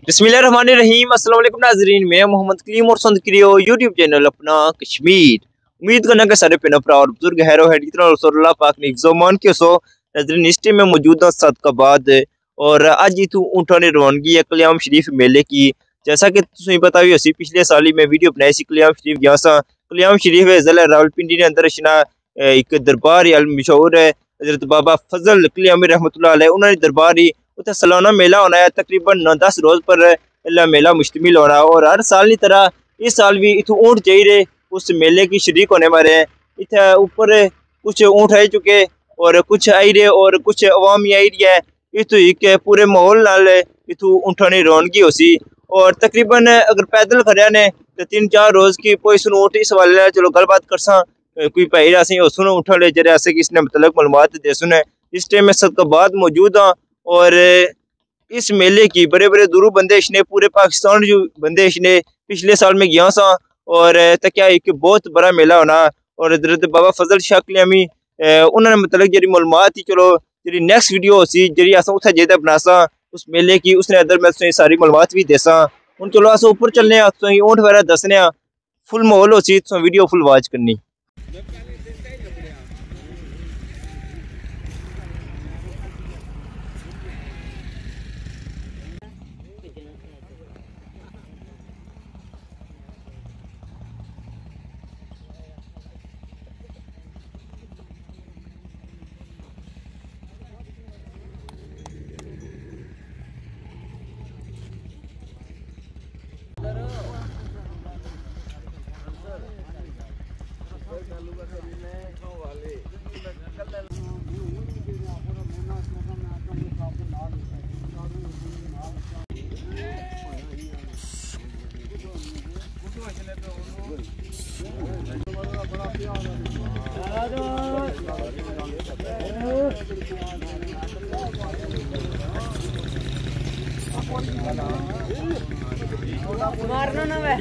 बिस्मिल्लाहिर्रहमानिर्रहीम। अस्सलाम वालेकुम नाज़रीन, मैं मोहम्मद कलीम और सुनते करियो यूट्यूब चैनल अपना कश्मीर। उम्मीद करना कि सारे पिन भरा और बुजुर्ग हैरो है जितना रसूलुल्लाह पाक ने ज़मान के सो नाज़रीन इस टाइम में मौजूदा सदकाबाद और अज इतू ऊँटा ने रवानगी है कल्याम शरीफ मेले की। जैसा कि तुसें पता भी होसी पिछले साल ही मैं वीडियो बनाई सी कल्याम शरीफ गया सा। कल्याम शरीफ ज़िला रावलपिंडी ने अंदर शना एक दरबार मशहूर है हज़रत बाबा फजल कल्यामी रहमतुल्लाह अलैह उन्होंने दरबार ही उत्थे सालाना मेला होना है। तकरीबन 9-10 रोज पर मेला मुश्तमिल होना और हर साल की तरह इस साल भी इतों ऊँट चाहिए उस मेले की शरीक होने वाले हैं। इतने ऊपर कुछ ऊँट आ चुके और कुछ आई रहे और कुछ अवाम आई रही है। इतों एक पूरे माहौल नाल इतों ऊँटा की रौनगी हो सी और तकरीबन अगर पैदल खरिया ने तो 3-4 रोज की कोई सुन ऊँट इस वाले चलो गलबात कर सा कोई भाई असी सुनो ऊँटा ले जरे ऐसे किसने मतलब मालूमात दे सुने। इस टाइम में सदकाबाद मौजूद हाँ और इस मेले की बड़े बड़े दूर बंदे ने पूरे पाकिस्तान जो बंदे ने पिछले साल में गया सा और क्या एक बहुत बड़ा मेला होना और हज़रत बाबा फजल शाह कल्यामी उन्होंने मतलब जी मालूमात ही चलो जी नेक्स्ट वीडियो सी जी अस उत्थे जेदा बनासा उस मेले की उसने अंदर मैं सारी मालूमात भी देसा। हूँ चलो अस ऊपर चलने ऊँट वगैरह दसने फुल माहौल हो सी वीडियो फुल वाच करनी। मारना ना वे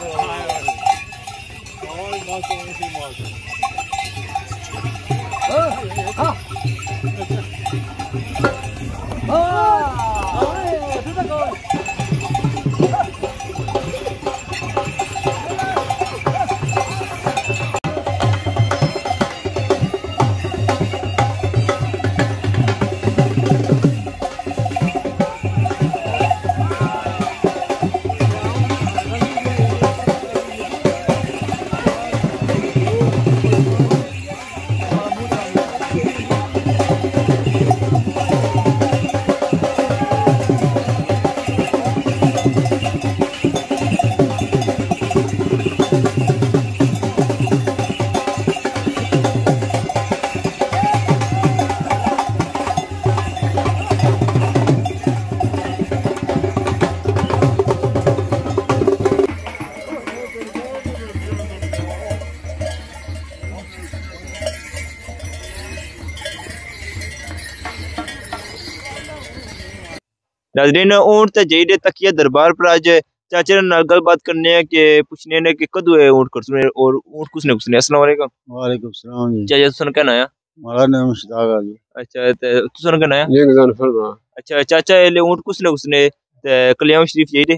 नाज़रीन ऊँट ते जेडे तकिया दरबार पर आज चाचा नाल गलबात करने हैं कि पूछने ने कि कदू है ऊँट करसुने और ऊँट कुसने कुसने। अस्सलाम वालेकुम। वालेकुम सलाम जी। चाचा तुसन कहना है? हमारा नाम मुश्ताक है जी। अच्छा ते तुसन कहना है? ये गजान फरमा। अच्छा चाचा एले ऊँट कुसने कुसने ते कल्याम शरीफ जेडे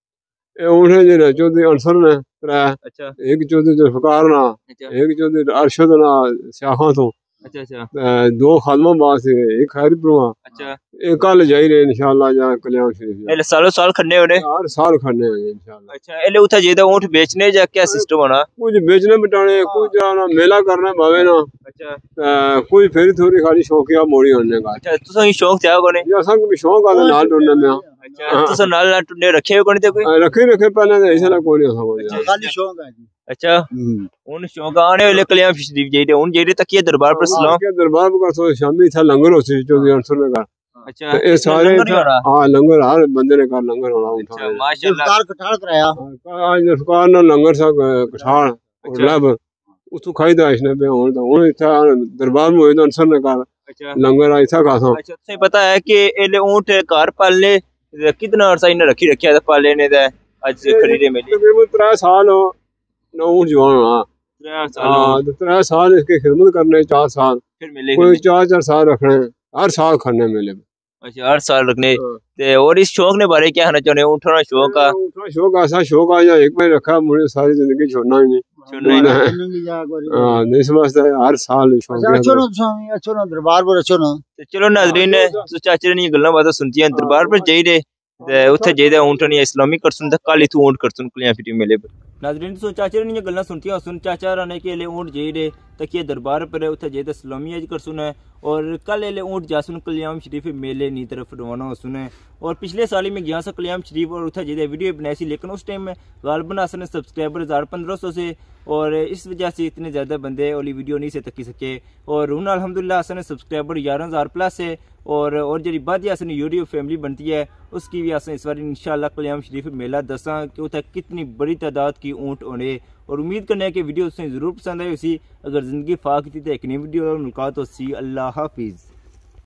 ए ऊँट है जे चौधरी अनसर ने त्रै। अच्छा एक चौधरी जुल्फकार ना, एक चौधरी अरशद ना शाखा तो, अच्छा अच्छा दो खादमा बास है, एक खैरपुरवा। अच्छा एक कल जाई रहे इंशाल्लाह जा कल्याण शरीफ। एले सालों साल खन्ने होने? हर साल खड़ने हैं इंशाल्लाह। अच्छा एले उठा जेदा ऊँट बेचने जा क्या सिस्टम होना? कुछ बेचने बिटाने, कुछ जाना मेला करना भावे ना। अच्छा कुछ फेरी थोड़ी खाली शौकिया मोड़ी होने का। अच्छा तुसा ही शौक था कोने? या सब भी शौक आ नाल टुरने में। अच्छा तुसा नाल नाल टुरने रखे हो कोने ते कोई? रखे पहले तो ऐसा ना कोई नहीं खाली शौक है। अच्छा उन शौक आने वाले कल्याण शरीफ जेडे उन जेडे तकिया दरबार पर सलाम के दरबार पर सो शामी था लंगर होसी चौधरी अनसर ने का। अच्छा ये सारे हां लंगर हर बंदे ने का लंगर होना उठा। अच्छा माशाल्लाह कार कठाल कराया आज सरकार ने लंगर सा कठाल और लब उसको खाईदा इसने पे होन तो उन इथा दरबार में होई अनसर ने का लंगर ऐसा खासा। अच्छा तुसे पता है कि एले ऊंट घर पालने कितना अरसा इने रखी रखया था पालने ने आज खरीदे मिली तकरीबन 3 साल हो ना ऊंट जवान हां 3 साल हां तो 3 साल इसकी खिदमत करने 4 साल फिर मिले कोई 4 साल रखने हर साल खड़ने मिले। अच्छा हर साल रखने ते और इस शौक ने बारे क्या कहना चाहने ऊंट होना शौक का शौक ऐसा शौक आ या एक में रखा मुझे सारी जिंदगी छोड़ना ही नहीं छोड़ना है। हां नहीं समझता हर साल शौक है। अच्छो ना दरबार पर अच्छो ना। चलो नाज़रीन तो चाचे ने ये गल्ला बातें सुनती हैं दरबार पर जाइए ते उथे जेदे ऊंट ने इस्लामी करसुन त काली तू ऊंट करसुन कलियां फिटी मेले पर। नाज़रीन तो चाचे ने ये गल्ला सुनती हैं सुन चाचा राने के ले ऊंट जेदे तकिए दरबार पर उथे जेदे इस्लामी आज करसुन है और कल ले ऊंट जासुन कल्याम शरीफ मेले नी तरफ रवाना होसुन है। और पिछले साल ही में गया सा कल्याम शरीफ और उथे जेदे वीडियो बनाई सी लेकिन उस टाइम में गालबन आसन सब्सक्राइबर 1500 से और इस वजह से इतने ज़्यादा बंदे वाली वीडियो नहीं से तकी सके और हूँ अल्हम्दुलिल्लाह असन सब्सक्राइबर 11,000 प्लस है और जी बाद असन यूट्यूब फैमिली बनती है उसकी भी अस इस बार इंशाल्लाह कल्याम शरीफ मेला दसा कि उतना कितनी बड़ी तादाद की ऊँट होने और उम्मीद करने की वीडियो उसने ज़रूर पसंद आई उसी अगर ज़िंदगी फाक थी तो एक नई वीडियो मुलाकात हो सी। अल्लाह हाफिज़।